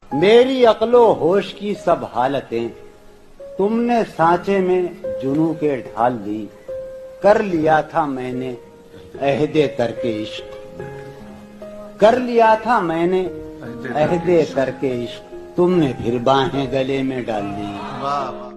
मेरी अक्लो होश की सब हालतें तुमने सांचे में जुनू के ढाल ली। कर लिया था मैंने अहदे तरके इश्क, कर लिया था मैंने अहदे तरके इश्क, तुमने फिर बाहें गले में डाल ली। वाह।